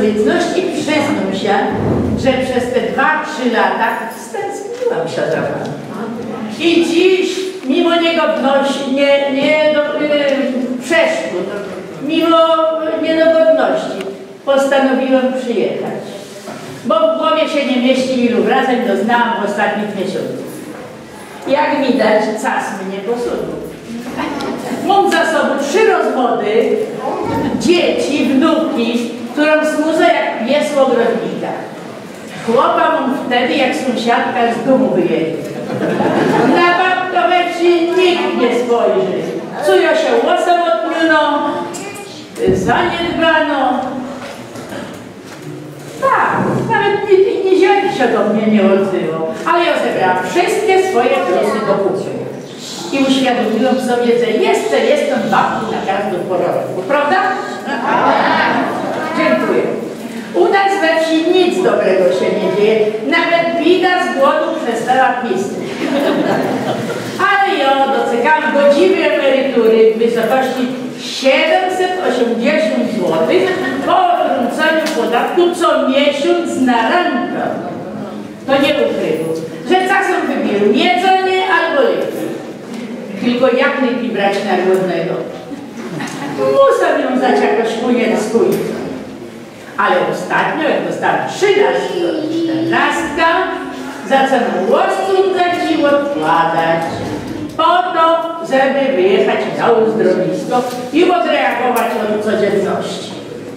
solidności przyznam się, że przez te 2-3 lata stęskniłam się za panem. I dziś, mimo niegodności, przeszkód, mimo niedogodności, postanowiłem przyjechać. Bo w głowie się nie mieści, ilu wrażeń doznałam w ostatnich miesiącach. Jak widać, czas mnie posunął. Mam za sobą 3 rozwody, dzieci, wnuki, którą smudzę jak pies w ogrodnikach. Chłopa mam wtedy, jak sąsiadka z domu wyjedzie. Na babkę we wsi nikt nie spojrzy. Czują się osamotniono, zaniedbano. Tak, nawet nie ziemi się do mnie nie odzywał, ale ja zebrałam wszystkie swoje plusy do kupy. I uświadomiłam sobie, że jeszcze jestem babką na każdą porę roku, prawda? Dziękuję. U nas we wsi nic dobrego się nie dzieje, nawet bida z głodu przestała pisać. Ale ja docekałam godziwej emerytury w wysokości 780 zł po odwróceniu podatku co miesiąc na rękę. To nie ukrywał, że czasem wybieram jedzenie albo leki. Tylko jak leki brać na głodnego? Muszę wiązać jakoś unieckuję. Ale ostatnio, jak dostałam 13 zaczęłam oszczędzać i odkładać. Po to, żeby wyjechać na uzdrowisko i odreagować od codzienności.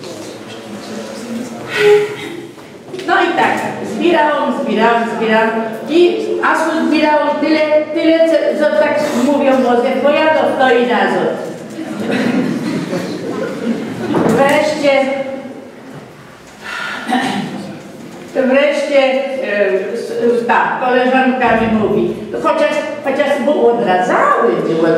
No i tak, zbierałam i aż zbierałam tyle, co tak mówią młode, pojadą w to i nazad. Wreszcie ta koleżanka mi mówi, chociaż było odradzały,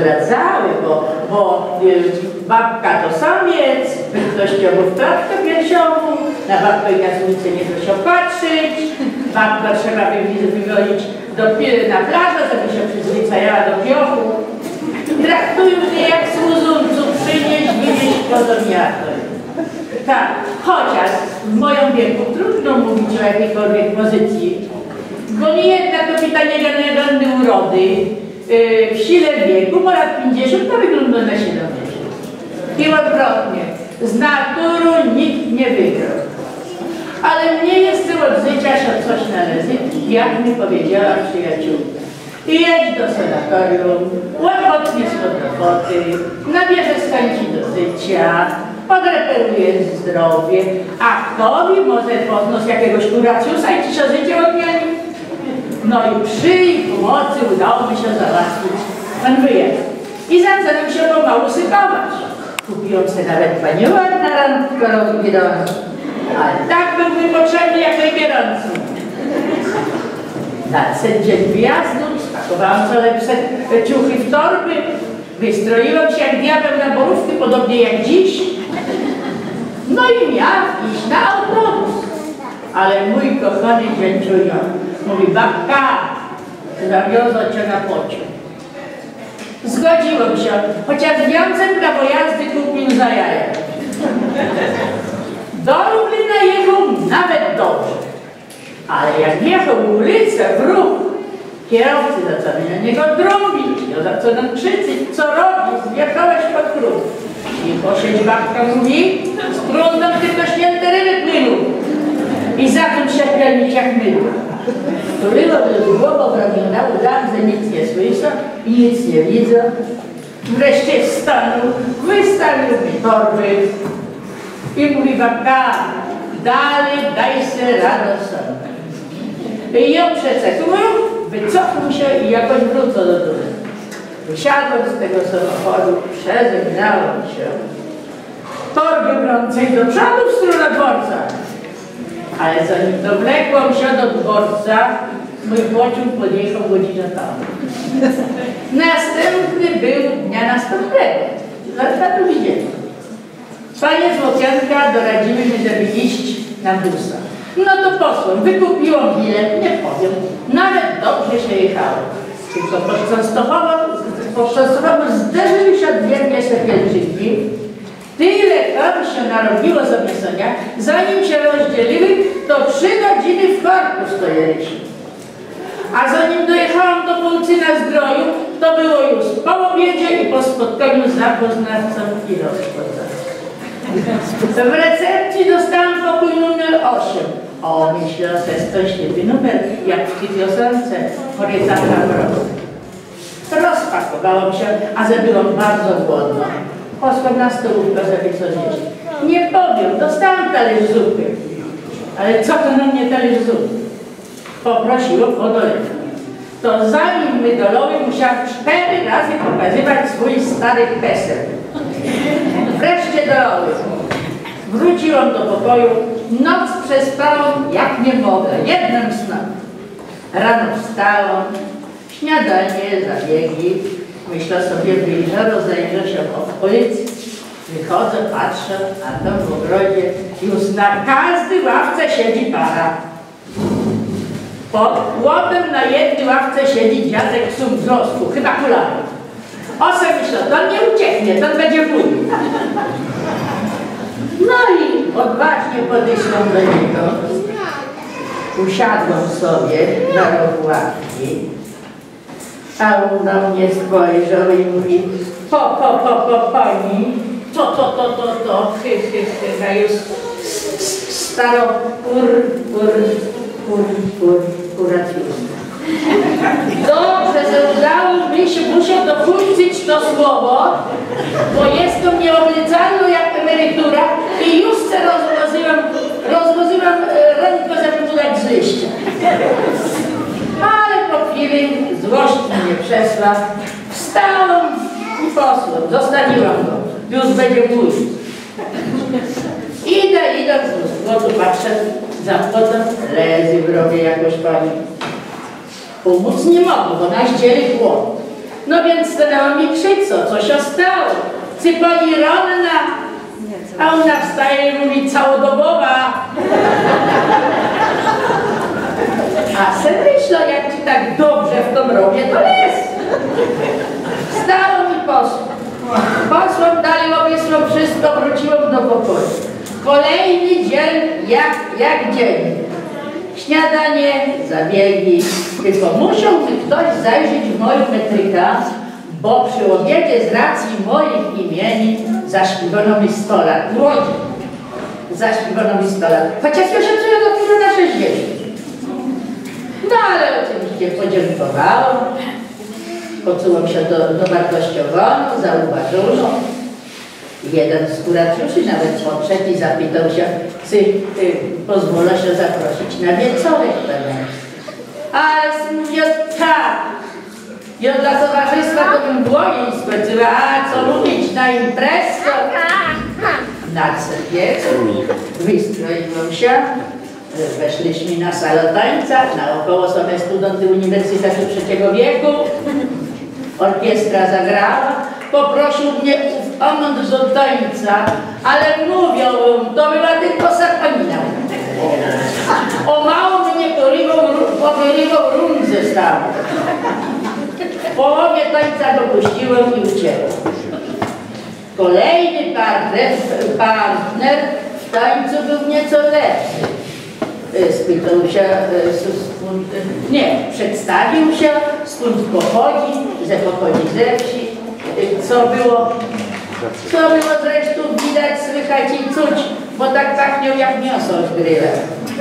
bo babka to samiec, ktoś chciał w klatkę piersiową, na babkę i jazłnicę nie to się patrzeć, babkę trzeba wywolić na plażę, żeby się przyzwyczajała do piochu. Traktują mnie jak służącą, przynieść, wywieźć podomiator. Tak, chociaż w moim wieku trudno mówić o jakiejkolwiek pozycji, bo nie jedna kobieta niegannej urody w sile wieku, ma lat 50, to wygląda na 70. I odwrotnie, z naturą nikt nie wygrał. Ale mnie jeszcze od życia się coś należy, jak mi powiedziała przyjaciółka. I jedź do sanatorium, łapotniesz od roboty, nabierzesz chęci do życia, odreperujesz zdrowie, a kto mi może podnos jakiegoś kuraciusa i ci się życie odmieni? No i przy ich pomocy udało mi się załatwić ten wyjazd. I zaczęłam się pomału sypać. Kupiłam sobie nawet paniuar na randkę rozbierającą, ale tak był mi potrzebny jak najbierący. Na ten dzień wyjazdu spakowałam co lepsze ciuchy w torby, wystroiłam się jak diabeł na borówki, podobnie jak dziś. No i miałam iść na autobus. Ale mój kochany zięciunio mówi, babka, zawiozę cię na pociąg. Zgodziłem się, chociaż wiązek prawo jazdy kupił za jaja. Do Lublina jechał nawet dobrze. Ale jak jechał ulicę w ruch, kierowcy zaczęli na niego trąbić, ja zaczęłam krzyczeć, co robisz, wjechałeś pod kruk. I posiedź babka mówi, sprzątam tylko święte ryby płynu. I zaczął się pianić jak mydło. Turyło z głową ramiona, udałam, że nic nie słyszę i nic nie widzę. Wreszcie stanął, wystawił mi torby i mówi, babka, dalej daj se radę sam. I ją przeczekuję, wycofnął się i jakoś wrócę do domu. Wysiadłem z tego samochodu, przeżegnałem się. Torby wrącej do przodu w stronę dworca. Ale zanim dowlekłam się do dworca, mój pociąg podjechał godzinę temu. Następny był dnia następnego. Na drugi dzień. Panie z Łokianka doradziły mi, żeby iść na busa. No to poszłam, wykupiłam bilet, nie powiem, nawet dobrze się jechało. Tylko pod Częstochową zderzyły się dwie pielgrzymki, Tyle tam się narobiło zamieszania, zanim się rozdzieliły, to 3 godziny w korku stojeliśmy. A zanim dojechałam do Połcyna Zdroju, to było już po obiedzie i po spotkaniu z zapoznawcą i rozpoznawcą. W recepcji dostałam pokój numer 8. O, myślę, że jest to świetny numer, jak w tej piosence Horyzanta Mroz. Rozpakowałam się, a że byłam bardzo głodna. Poszłam na stołówkę, żeby coś jeść. Nie powiem, dostałam talerz zupy. Ale co to na mnie talerz zupy? Poprosiłam o dolewkę. To zanim my dolowy, musiałam 4 razy pokazywać swój stary PESEL. Wreszcie dolowy. Wróciłam do pokoju. Noc przespałam jak nie mogę, jednym snem. Rano wstałam. Śniadanie, zabiegi. Myślę sobie, wyjrzę, rozejrzę się w okolicy. Wychodzę, patrzę, a tam w ogrodzie już na każdej ławce siedzi para. Pod płotem na jednej ławce siedzi dziadek sum wzrostu, chyba kulany. Ose myślę, to nie ucieknie, to będzie mój. No i odważnie podeszłam do niego. Usiadłam sobie na rogu ławki. A on na mnie spojrzał i mówi: pani, to, a już staro kuracjusne. Dobrze, że udało mi się, muszę dopuścić to słowo, bo jest to nieobliczalne jak emerytura i już se rozłożyłam rękę, żeby mu dać z liścia. Ale po chwili złość mnie przeszła, wstałam i poszłam, zostawiłam go, już będzie mój. Idę z głodu, patrzę, za płotem leży w rowie jakoś pani. Pomóc nie mogę, bo naździeli płot. No więc stanęła mi krzyco, co się stało? Czy pani ranna? A ona wstaje i mówi: całodobowa. A se myślę, jak ci tak dobrze w tym robię, to jest. Wstałam i poszłam. Poszłam dalej, opisłam wszystko, wróciłam do pokoju. Kolejny dzień jak dzień. Śniadanie, zabiegi. Tylko musiał mi ktoś zajrzeć w moją metrykę, bo przy obiedzie z racji moich imienin zaśpiewano mi 100 lat. Młodzi. Zaśpiewano mi 100 lat. Chociaż ja się czuję dopiero na 60. No ale oczywiście podziękowałam. Poczułam się dowartościowaną, zauważoną. Jeden z kuracjuszy nawet podszedł i zapytał się, czy pozwolę się zaprosić na wieczorek pewien. Ale mówię: tak. Ja dla towarzystwa to bym dłonie spędziła, a co mówić na imprezkę? Nadszedł wieczór, wystroiłam się, weszliśmy na salę tańca, naokoło są studenty Uniwersytetu III wieku, orkiestra zagrała, poprosił mnie w omont do tańca, ale mówią, to była tylko sapanina. O mało mnie porywał rum ze stawu. W połowie tańca go puściłem i uciekłem. Kolejny partner w tańcu był nieco lepszy. Spytał się, przedstawił się, skąd pochodzi, że pochodzi ze wsi. Co było zresztą widać, słychać i czuć, bo tak pachniał jak mięso z grilla.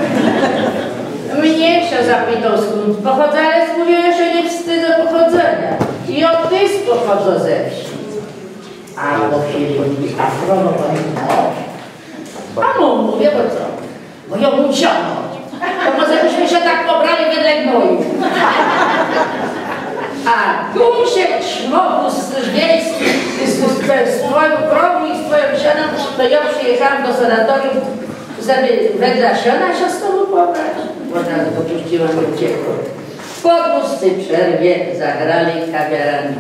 Mnie się zapytał, skąd pochodzę, ale mówię, że się nie wstydzę pochodzenia. I od tyś pochodzę ze wsi. A po chwili mówi: a skoro pani a mu mówię: bo co? Bo ją musiano. To może byśmy się tak pobrali wedle gnoju. A Gumsiek Czmogus wiejski z twoją krową i z twoją sioną, to ja przyjechałam do sanatorium, żeby wedle siona się z tobą pobrać. Od razu go puściłam i uciekłam. Po tłustej przerwie zagrali kawiarani.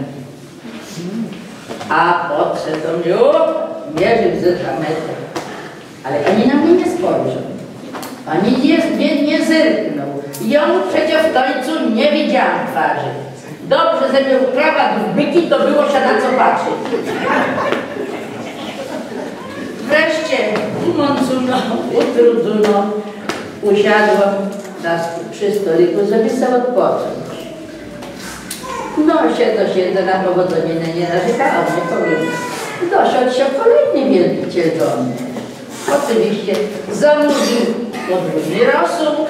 A podszedł do mnie, mierzył z metrów. Ale ani na mnie nie spojrzał. Ani nie zerknął. Ja mu przecież w tańcu nie widziałam twarzy. Dobrze, że miał krawat w byki, to było się na co patrzeć. Wreszcie umącono, utrudzono, usiadłam przy stoliku, żeby sobie odpocząć. No, siedzę, na powodzenie nie narzekałam, nie powiem. Doszedł się kolejny wielbiciel do mnie. Oczywiście zamówił podwójny rosół.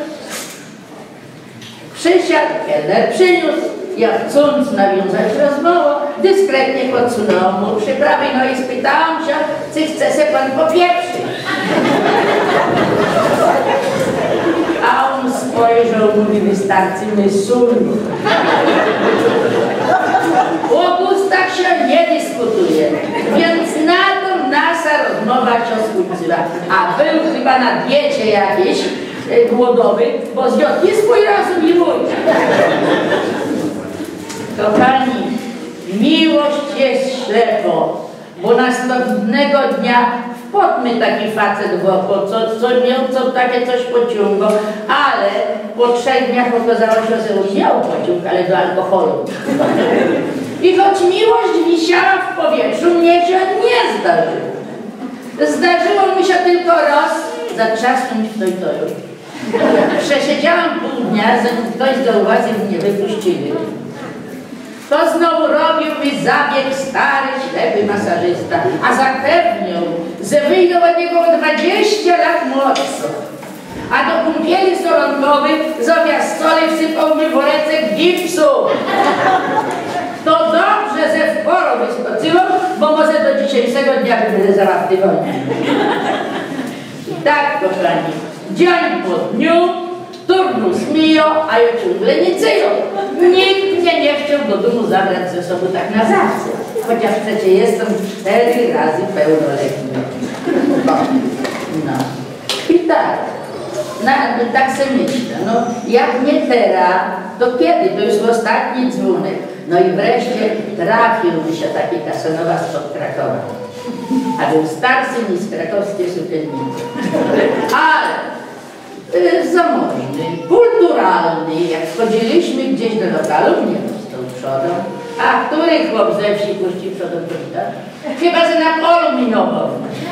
Przysiadł, kelner przyniósł. Ja chcąc nawiązać rozmowę, dyskretnie podsunąłem mu przyprawy, no i spytałam się, czy chce se pan popieprzyć. A on spojrzał, mówi, wystarczymy sól. O gustach się nie dyskutuje, więc na to nasza rozmowa się skończyła. A był chyba na diecie jakiejś głodowy, bo zjadł i swój rozum i mój. Kochani, miłość jest ślepo, bo następnego dnia wpadł mi taki facet w oko, co takie coś pociągał, ale po 3 dniach okazało się, że on miał pociąg, ale do alkoholu. I choć miłość wisiała w powietrzu, mnie się nie zdarzyło. Zdarzyło mi się tylko raz zatrzasnąć w toju. Przesiedziałam pół dnia, zanim ktoś zauważył, mnie wypuścili. To znowu robił mi zabieg stary, ślepy masażysta, a zapewniał, że wyjdą od niego o 20 lat młodszy. A do kąpieli solonkowych zamiast soli wsypał mi woreczek gipsu. To dobrze, że w porę wyskoczyłam, bo może do dzisiejszego dnia będę załatwiona. I tak, kochani, dzień po dniu, turnus mijo, a ja ciągle nie cyjo. Nikt mnie nie chciał do domu zabrać ze sobą tak na zawsze, chociaż przecież jestem 4 razy pełnoletni. No. I tak, tak sobie myślę, no jak nie teraz, to kiedy? To już ostatni dzwonek. No i wreszcie trafił mi się taki Kasanowa spod Krakowa. A był starszy niż krakowskie sukiennice. Ale zamożny, kulturalny, jak wchodziliśmy gdzieś do lokalu, nie stał przodą. A który chłop ze wsi puści przodą druga? Chyba, że na polu minował.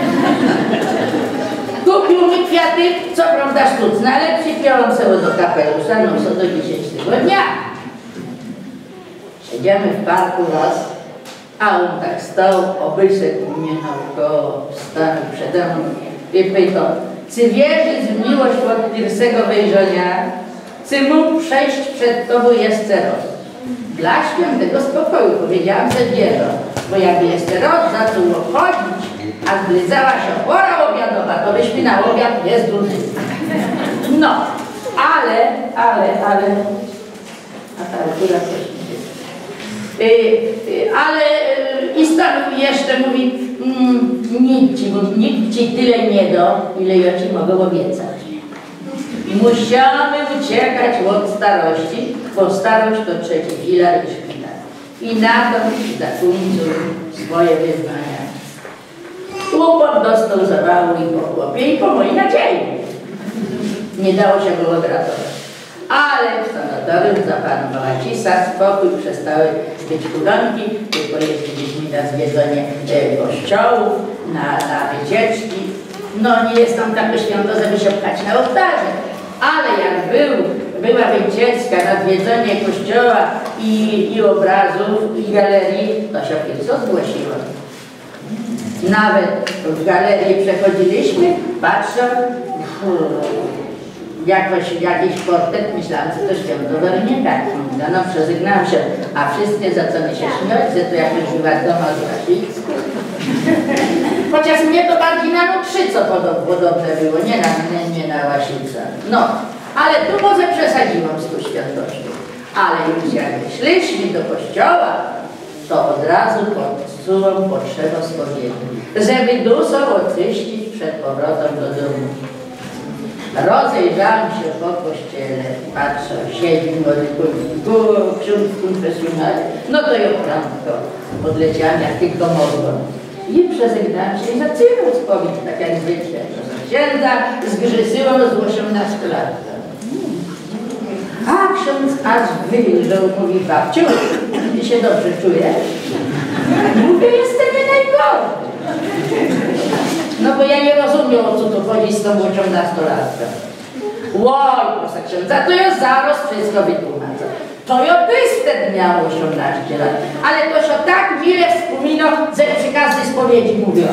Kupił mi kwiaty, co prawda sztuczne, ale przypiąłem sobie do kapelusza, no co do dzisiejszego dnia. Siedziemy w parku raz, a on tak stał, obeszedł mnie naokoło, stanął przede mną i pytał, czy wierzysz w miłość od pierwszego wejrzenia, czy mógł przejść przed tobą jeszcze raz? Dla świętego spokoju powiedziałam, że wierzę, bo jakby jeszcze raz zaczął obchodzić, a zbliżała się pora obiadowa, to byśmy na obiad nie zdążyli. No, ale, a ta akurat coś nie jest. Ale i stanowi jeszcze, mówi, nikt ci tyle nie da, ile ja ci mogę obiecać. Musiamy uciekać od starości, bo starość to trzeci filar i szpital. I na to zakończył swoje wyznania. Chłopak dostał zawału i po chłopie i po mojej nadziei. Nie dało się go odratować. Ale w sanatorium zapanowała cisza, spokój, przestały być hulanki, tylko jeździliśmy na zwiedzanie kościołów, na wycieczki. No nie jest tam takie święto, żeby się pchać na ołtarze. Ale jak była wycieczka na zwiedzanie kościoła i obrazów, i galerii, to się tylko zgłosiło. Nawet w galerii przechodziliśmy, patrzę, jakiś portret, myślałam, że to święto Weronika. No przezygnałam się, a wszyscy zaczęli się śmiać, że to jakiś Waldemar Krasicki. Chociaż mnie to bardziej na Nukrzyco podobne było, nie na Łasica. No, ale tu może przesadziłam z tą świętością. Ale już jak szliśmy do kościoła, to od razu podsuwam potrzebę spowiedzi, żeby duszę oczyścić przed powrotem do domu. Rozejrzałam się po kościele, patrzę, siedzi młody ksiądz konfesjonalny, no to ja prędko podleciałam jak tylko mogłam. I przeżegnałam się i zaczęłam spowiedź, tak jak wiecie, księdza zgrzysyłam z 18 lat. A ksiądz aż wyjrzał, mówi, babciu, ty się dobrze czujesz? Mówię, jestem nie najgorszy. No bo ja nie rozumiem, o co tu chodzi z tą 18-latką. Łoj, proszę księdza, to ja zaraz wszystko wytłumaczę. To ja też wtedy miałam 18 lat, ale to się tak mile wspominał, że przy każdej spowiedzi mówią.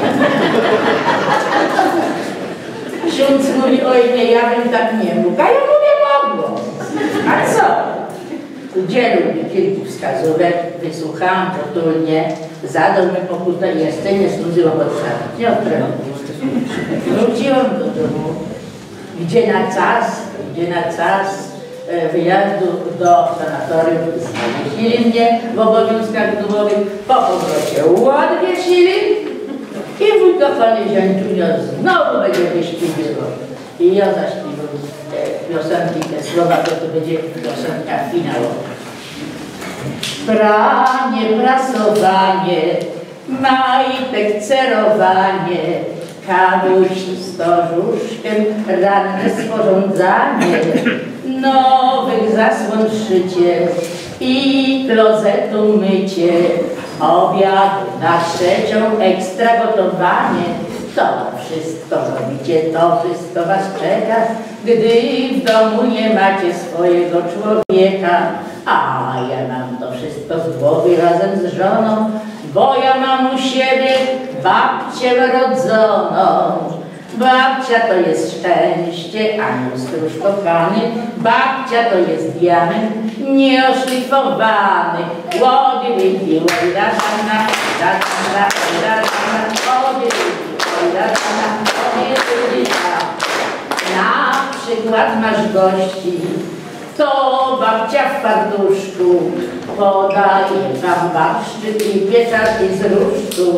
Ksiądz mówi, oj nie, ja bym tak nie mógł, a ja mówię, mogło. A co? Udzielił mi kilku wskazówek, wysłuchałam potulnie, zadał mi pokutę i jeszcze nie służyło potrzeby. Nie odprawiłam. Wróciłam do domu, gdzie na czas wyjazdu do sanatorium znaleźli mnie w obowiązkach domowych, po powrocie odwiesili i wujko Panie Zięciunio znowu będzie wyśpiewał. I ja zaśpiewam piosenki, te słowa, to będzie piosenka finałowa. Pranie, prasowanie, majtek, cerowanie, kawuś z stożuszkiem, ranne sporządzanie, nowych zasłon szycie i klozetu mycie, obiad na 3 ekstra gotowanie. To wszystko robicie, to wszystko was czeka, gdy w domu nie macie swojego człowieka. A ja mam to wszystko z głowy razem z żoną, bo ja mam u siebie babcię rodzoną. Babcia to jest szczęście, anioł stróż kochany, babcia to jest diament nieoszlifowany. Na przykład masz gości, to babcia w fartuszku podaje wam barszczyk i pieczarki z rusztu.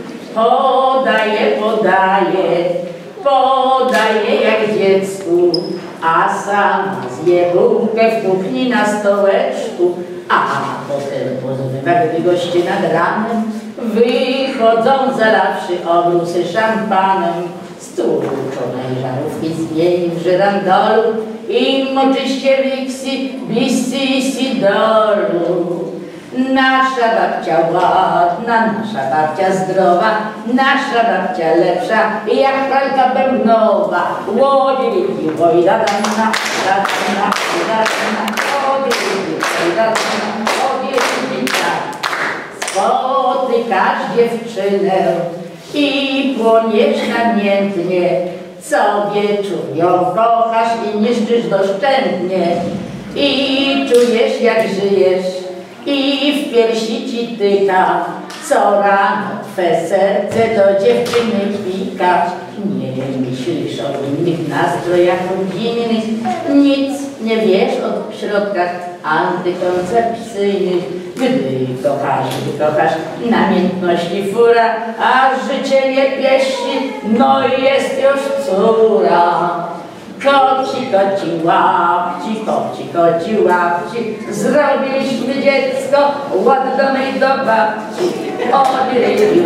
Podaje jak dziecku, a sama zje bułkę w kuchni na stołeczku. A potem pozbywa, gdy goście nad ranem wychodzą zalawszy obrusy szampanem, stłuczonej żarówki z mięk żyrandolu i moczyście wiksi, biscy i sidolu. Nasza babcia ładna, nasza babcia zdrowa, nasza babcia lepsza jak pralka bębnowa. Łodziliki, wojdadanna, dadanna, dadanna, łodziliki, dadanna, łodzilika. Spotykasz dziewczynę i płoniesz namiętnie, co wieczór ją kochasz i niszczysz doszczętnie i czujesz jak żyjesz i w piersi ci tyka, co rano twe serce do dziewczyny pika. Nie myślisz o innych nastrojach rodzinnych, nic nie wiesz o środkach antykoncepcyjnych. Gdy kochasz, namiętności fura, a życie nie pieści, no i jest już córa. Koci łapci, zrobiliśmy dziecko, ładonej do babci. Odrybił,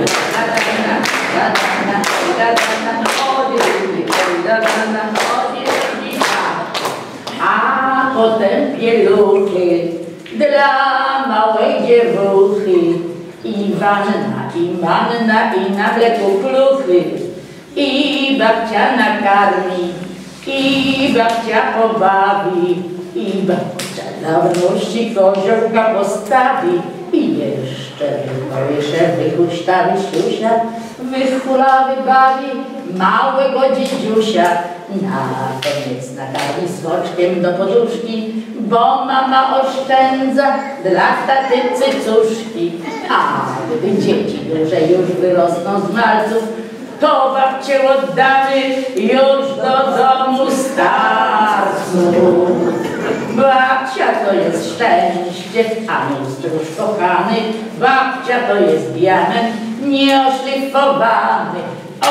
a potem pieluchy dla małej dziewuchy. I manna i na mleku kluchy. I babcia nakarmi, i babcia pobawi, i babcia dla wnuści koziołka postawi. I jeszcze wyhuśtawy siusia, wychulawy bawi małego dziedziusia. Na koniec nakarmi smoczkiem do poduszki, bo mama oszczędza dla taty cycuszki. A gdy dzieci duże już wyrosną z malców, to babcię oddamy już do domu starców. Babcia to jest szczęście, anioł stróż kochany, babcia to jest diament nieoszlifowany.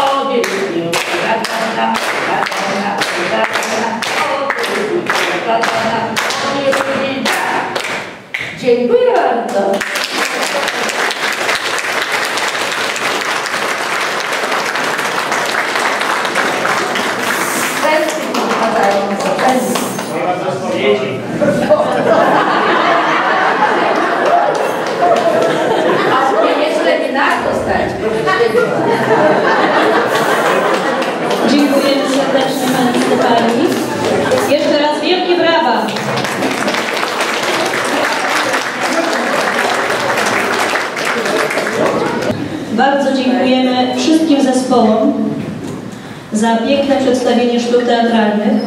Dziękuję bardzo. A mnie jeszcze wina dostać, proszę. Bardzo dziękujemy wszystkim zespołom za piękne przedstawienie sztuk teatralnych.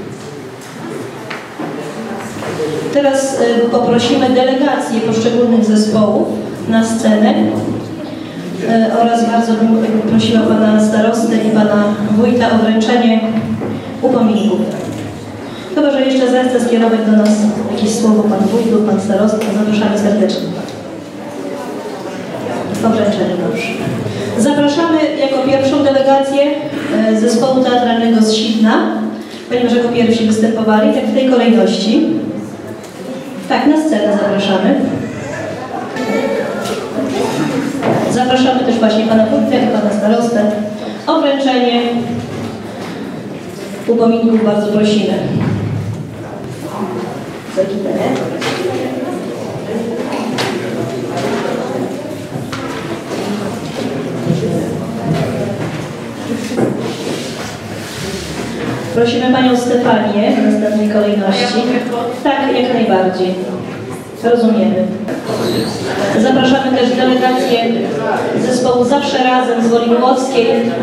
Teraz poprosimy delegację poszczególnych zespołów na scenę oraz bardzo bym prosiła pana starostę i pana wójta o wręczenie upominków. Chyba że jeszcze zechce skierować do nas jakieś słowo pan wójt lub pan starosta, zapraszamy serdecznie. O wręczenie proszę. Zapraszamy jako pierwszą delegację zespołu teatralnego z Sidna, ponieważ jako pierwsi występowali, tak w tej kolejności. Tak, na scenę zapraszamy. Zapraszamy też właśnie pana wójta i pana starostę o wręczenie upominków. Bardzo prosimy. Prosimy panią Stefanię w następnej kolejności. Tak, jak najbardziej. Rozumiemy. Zapraszamy też delegację zespołu Zawsze Razem z Woli Łódzkiej.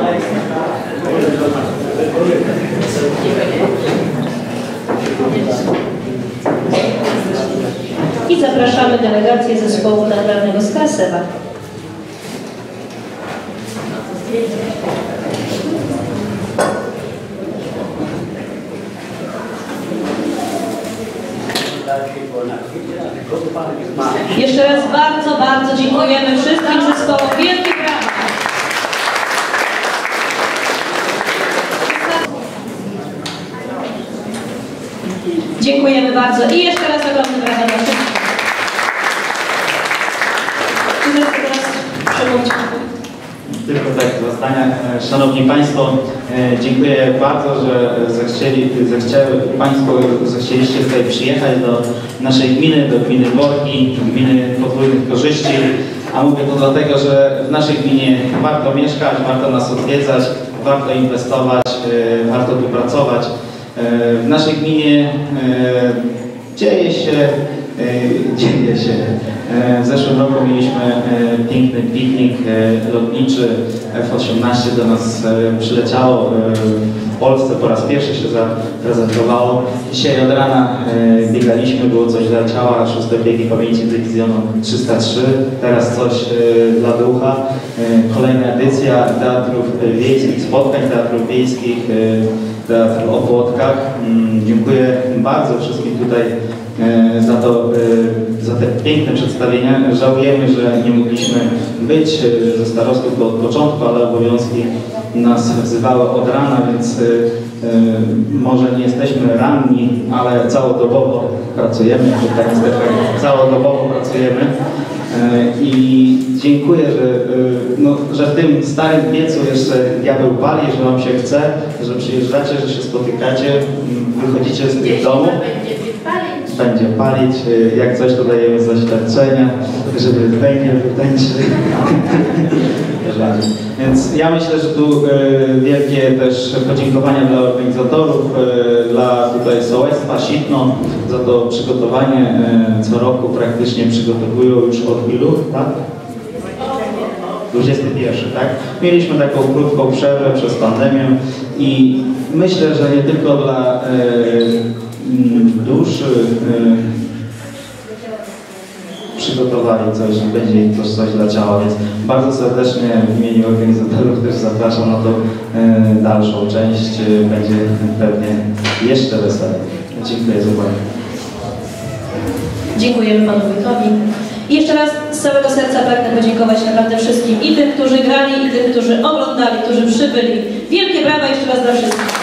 I zapraszamy delegację zespołu teatralnego z Krasewa. Jeszcze raz bardzo, bardzo dziękujemy wszystkim zespołom. Wielkie brawa! Dziękujemy bardzo i jeszcze raz ogromne brawa dla wszystkich. Tylko tak do zdania. Szanowni Państwo, dziękuję bardzo, że Państwo zechcieliście tutaj przyjechać do naszej gminy, do gminy Borki, gminy podwójnych korzyści. A mówię to dlatego, że w naszej gminie warto mieszkać, warto nas odwiedzać, warto inwestować, warto tu pracować. W naszej gminie dzieje się. W zeszłym roku mieliśmy piękny piknik lotniczy. F-18 do nas przyleciało. W Polsce po raz pierwszy się zaprezentowało. Dzisiaj od rana biegaliśmy, było coś dla ciała, 6. biegi pamięci dywizjonu 303. Teraz coś dla ducha. Kolejna edycja teatrów wiejskich, spotkań teatrów wiejskich, teatru o Płotkach. Dziękuję bardzo wszystkim tutaj za te piękne przedstawienia. Żałujemy, że nie mogliśmy być ze starostów od początku, ale obowiązki nas wzywały od rana, więc może nie jesteśmy ranni, ale całodobowo pracujemy. Tak, całodobowo pracujemy. I dziękuję, że w tym starym piecu jeszcze diabeł pali, że wam się chce, że przyjeżdżacie, że się spotykacie, wychodzicie z tych domów. Będzie palić, jak coś to dajemy zaświadczenia, żeby węgiel wytańczył. Więc ja myślę, że tu wielkie też podziękowania dla organizatorów, dla tutaj sołectwa Sidno za to przygotowanie. Co roku praktycznie przygotowują już od ilu, tak? 21, tak? Mieliśmy taką krótką przerwę przez pandemię i myślę, że nie tylko dla duszy przygotowali coś, będzie coś dla ciała, więc bardzo serdecznie w imieniu organizatorów też zapraszam na tą dalszą część. Będzie pewnie jeszcze weselej. Dziękuję za uwagę. Dziękujemy panu wójtowi. I jeszcze raz z całego serca pragnę podziękować naprawdę wszystkim, i tym, którzy grali, i tym, którzy oglądali, którzy przybyli. Wielkie brawa jeszcze raz dla wszystkich.